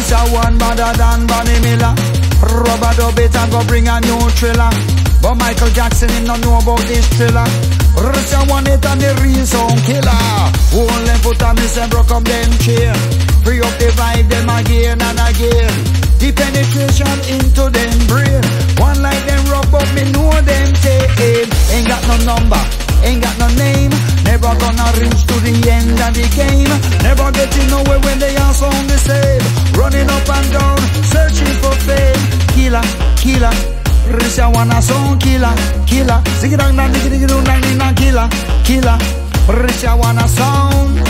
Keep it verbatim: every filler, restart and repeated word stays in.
This a one better than Bonnie Miller. Rubber dub it and go bring a new thriller. But Michael Jackson him not know about this thriller. This a one it and the real sound killer. Hold them foot and me say broke up them chain. Free up the vibe them again and again. The penetration into them brain. One like them rub up me know them take. Ain't got no number, ain't got no name. Never gonna reach to the end of the game. Never getting nowhere when they all sound the same. Running up and down, searching for fame. Killer, killer, Risha wanna sound killer, killer. Ziggy dang dang, diggy diggy dang dang, killer, killer. Risha wanna sound.